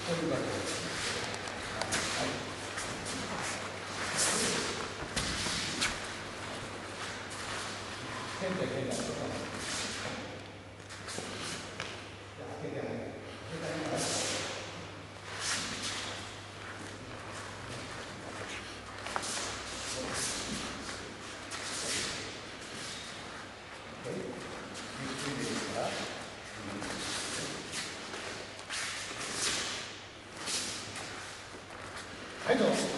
こういう感じです。はい。変態。はい、どうぞ。